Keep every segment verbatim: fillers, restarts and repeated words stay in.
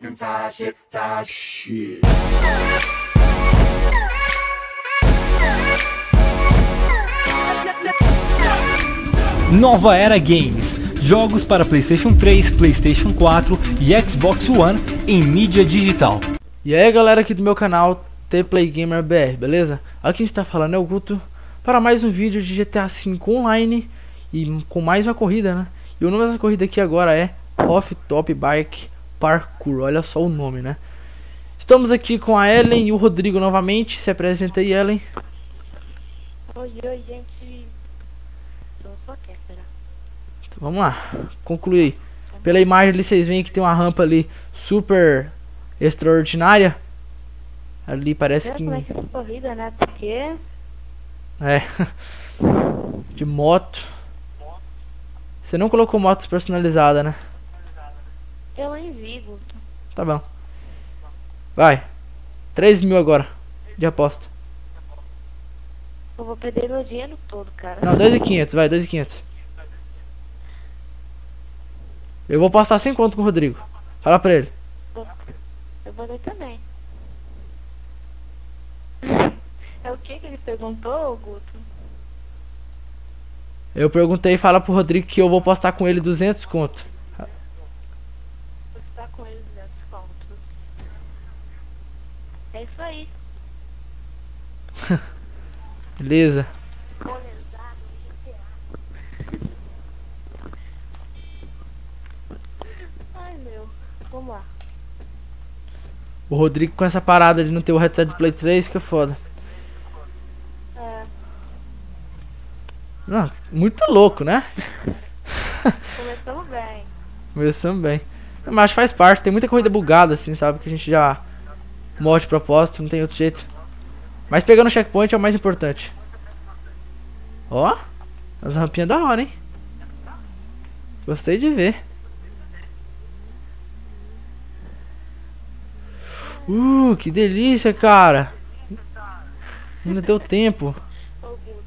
Nova Era Games. Jogos para PlayStation três, PlayStation quatro e Xbox One em mídia digital. E aí galera aqui do meu canal T Play Gamer B R, beleza? Aqui quem está falando é o Guto para mais um vídeo de G T A cinco Online e com mais uma corrida, né? E o nome dessa corrida aqui agora é Off Top Bike Parkour, olha só o nome, né? Estamos aqui com a Ellen e o Rodrigo novamente. Se apresenta aí, Ellen. Oi, oi, gente. Sou só Kéfera. Então, vamos lá, concluir aí. Pela imagem ali vocês veem que tem uma rampa ali super extraordinária. Ali parece que... Como é que é essa corrida, né? Porque... É. De moto. Você não colocou motos personalizadas, né? eu envigo. Tá bom. Vai. três mil agora. De aposta. Eu vou perder meu dinheiro todo, cara. Não, dois mil e quinhentos, vai, dois mil e quinhentos. Eu vou apostar sem conto com o Rodrigo. Fala pra ele. Eu vou ler também. É o que que ele perguntou, Guto? Eu perguntei, fala pro Rodrigo que eu vou apostar com ele duzentos conto. Você tá com ele duzentos contos. É isso aí. Beleza. Ai, meu. Vamos lá. O Rodrigo com essa parada de não ter o headset de Play três, que é foda. É. Não, muito louco, né? Começamos bem. Começamos bem. Mas faz parte, tem muita corrida bugada assim, sabe? Que a gente já morre de propósito, não tem outro jeito. Mas pegando o checkpoint é o mais importante. Ó, as rampinhas da hora, hein? Gostei de ver. Uh, que delícia, cara. Ainda deu tempo. Ô,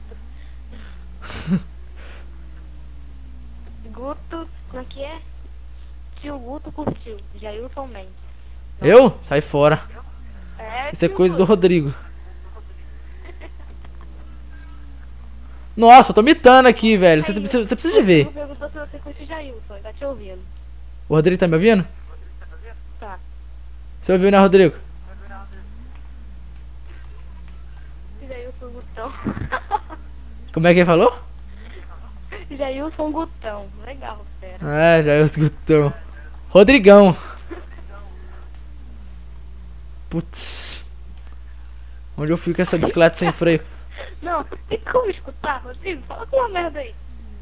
Guto. Guto, como é que é? Tio Guto curtiu. Jailson Mendes. Eu? Sai fora. É, Isso é tio coisa do Guto. Rodrigo. Nossa, eu tô mitando aqui, velho. Você precisa, você precisa de ver. Eu perguntou se você curte Jailson, ele tá te ouvindo. O Rodrigo tá me ouvindo? Tá. Você ouviu, né, Rodrigo? Jailson Gutão. Como é que ele falou? Jailson Gutão. Legal, fera. É, já eu escutão. Rodrigão. Putz. Onde eu fui com essa bicicleta sem freio? Não, tem como escutar, Rodrigo? Fala com uma merda aí.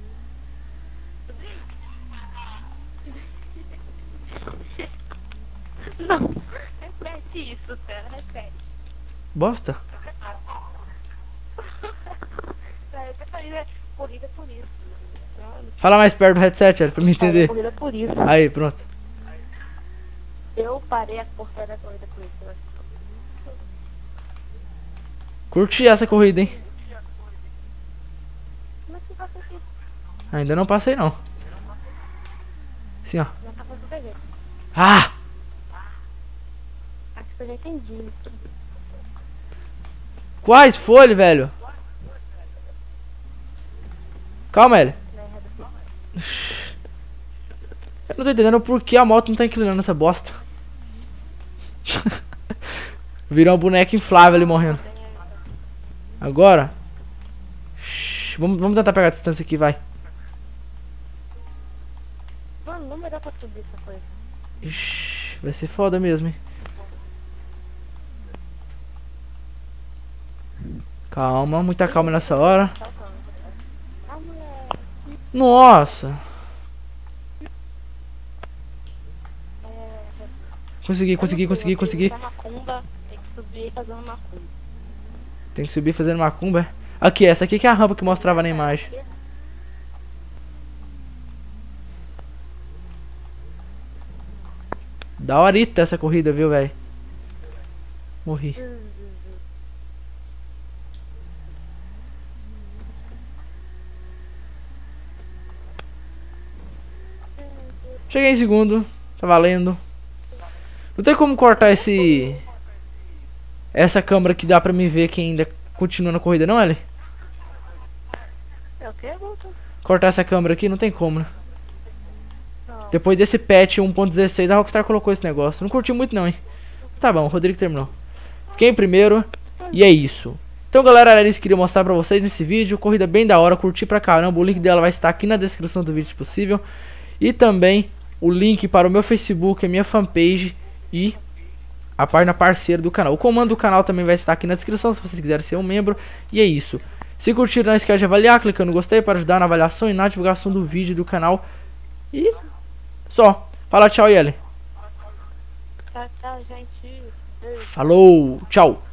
Não, repete isso, fera, repete. Bosta. É, você falou, né? Corrida por isso. Fala mais perto do headset, velho, pra me entender. Corrida por isso. Aí, pronto. Eu parei a porta da corrida por isso. Né? Curti essa corrida, hein? Como é que passa aqui? Ainda não passei, não. Assim, ó. Não tá fazendo P V. Ah! Acho que eu já entendi. Quais folhas, velho? Calma, ele. Eu não tô entendendo por que a moto não tá inclinando essa bosta. Virou uma boneca inflável ali morrendo. Agora. Shhh, vamos, vamos tentar pegar a distância aqui, vai. Mano, não vai dar pra subir essa coisa. Ixi, vai ser foda mesmo, hein? Calma, muita calma nessa hora. Ah, moleque. Nossa. É, Consegui, consegui, consegui, consegui. Tá macumba, tem que subir fazendo macumba. Tem que subir fazendo macumba. Aqui, essa aqui que é a rampa que mostrava na imagem. Da horita essa corrida, viu, velho? Morri. Cheguei em segundo. Tá valendo. Não tem como cortar esse... Essa câmera que dá pra me ver quem ainda continua na corrida, não, L? É o que, Guto? Cortar essa câmera aqui, não tem como, né? Não. Depois desse patch um ponto dezesseis, a Rockstar colocou esse negócio. Não curti muito não, hein? Tá bom, o Rodrigo terminou. Fiquei em primeiro. E é isso. Então, galera, era isso que eu queria mostrar pra vocês nesse vídeo. Corrida bem da hora, curti pra caramba. O link dela vai estar aqui na descrição do vídeo, se possível. E também o link para o meu Facebook, a minha fanpage e a página parceira do canal. O comando do canal também vai estar aqui na descrição, se vocês quiserem ser um membro. E é isso. Se curtiram, não esquece de avaliar, clicando no gostei para ajudar na avaliação e na divulgação do vídeo do canal. E só. Fala tchau, Yeli. Tchau, tchau, gente. Beijo. Falou, tchau.